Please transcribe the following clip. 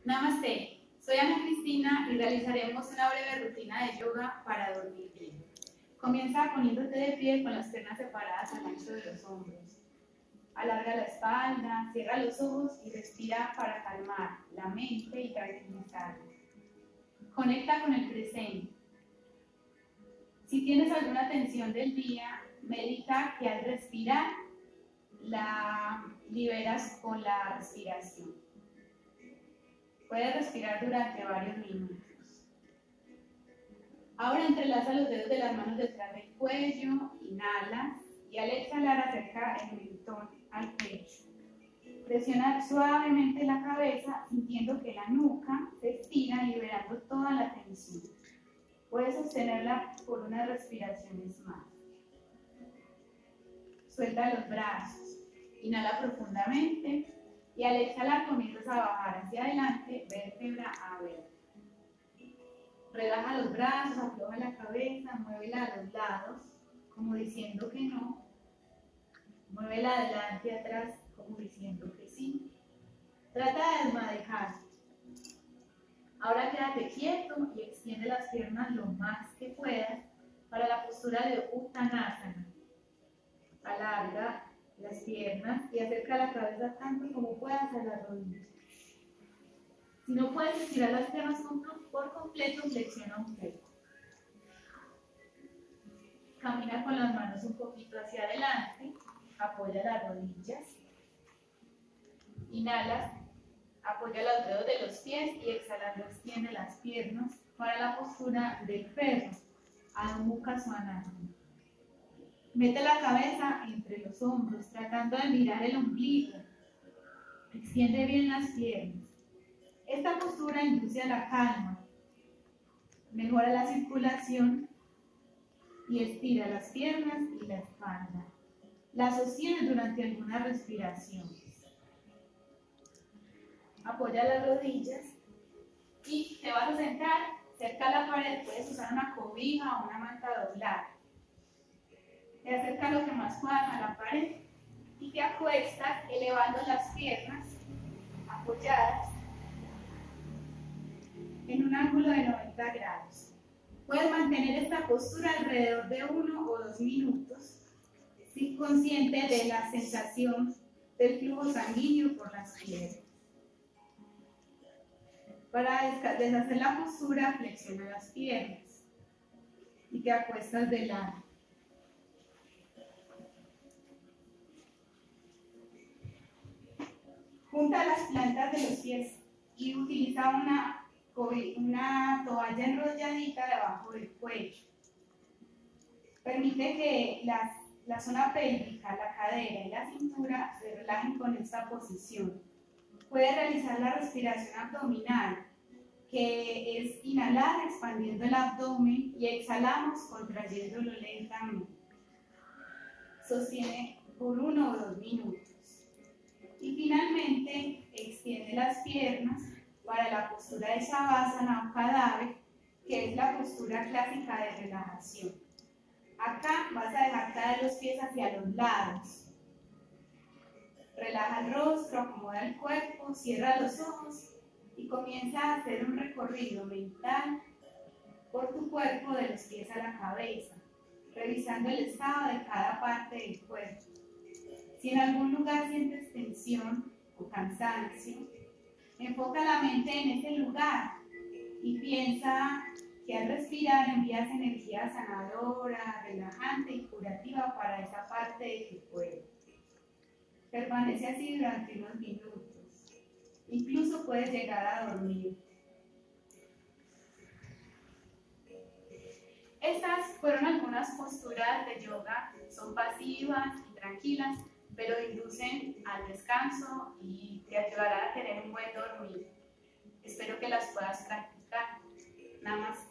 Namaste, soy Ana Cristina y realizaremos una breve rutina de yoga para dormir bien. Comienza poniéndote de pie con las piernas separadas al ancho de los hombros. Alarga la espalda, cierra los ojos y respira para calmar la mente y tranquilizarla. Conecta con el presente. Si tienes alguna tensión del día, medita que al respirar la liberas con la respiración. Puedes respirar durante varios minutos. Ahora entrelaza los dedos de las manos detrás del cuello, inhala y al exhalar acerca el mentón al pecho. Presiona suavemente la cabeza sintiendo que la nuca se estira liberando toda la tensión. Puedes sostenerla por unas respiraciones más. Suelta los brazos, inhala profundamente y al exhalar comienzas a bajar hacia adelante, vértebra a vértebra. Relaja los brazos, afloja la cabeza, muévela a los lados, como diciendo que no. Muévela adelante y atrás, como diciendo que sí. Trata de desmadejarte. Ahora quédate quieto y extiende las piernas lo más que puedas para la postura de Uttanasana. Alarga las piernas y acerca la cabeza tanto como puedas a las rodillas. Si no puedes estirar las piernas por completo, flexiona un poco. Camina con las manos un poquito hacia adelante, apoya las rodillas. Inhalas, apoya los dedos de los pies y exhalando extiende las piernas para la postura del perro, Adho Mukha Svanasana. Mete la cabeza entre los hombros, tratando de mirar el ombligo. Extiende bien las piernas. Esta postura induce a la calma, mejora la circulación y estira las piernas y la espalda. La sostienes durante algunas respiraciones. Apoya las rodillas y te vas a sentar cerca a la pared. Puedes usar una cobija o una manta doblada. Te acercas lo que más puedas a la pared y te acuestas elevando las piernas apoyadas en un ángulo de 90 grados. Puedes mantener esta postura alrededor de 1 o 2 minutos, consciente de la sensación del flujo sanguíneo por las piernas. Para deshacer la postura, flexiona las piernas y te acuestas de lado. Junta las plantas de los pies y utiliza una toalla enrolladita debajo del cuello. Permite que la zona pélvica, la cadera y la cintura se relajen con esta posición. Puedes realizar la respiración abdominal, que es inhalar expandiendo el abdomen y exhalamos contrayéndolo lentamente. Sostiene por 1 o 2 minutos. Y finalmente extiende las piernas para la postura de Savasana o cadáver, que es la postura clásica de relajación. Acá vas a dejar caer los pies hacia los lados. Relaja el rostro, acomoda el cuerpo, cierra los ojos y comienza a hacer un recorrido mental por tu cuerpo de los pies a la cabeza, revisando el estado de cada parte del cuerpo. Si en algún lugar sientes tensión o cansancio, enfoca la mente en ese lugar y piensa que al respirar envías energía sanadora, relajante y curativa para esa parte de tu cuerpo. Permanece así durante unos minutos. Incluso puedes llegar a dormir. Estas fueron algunas posturas de yoga. Son pasivas y tranquilas, pero inducen al descanso y te ayudarán a tener un buen dormir. Espero que las puedas practicar. Namaste.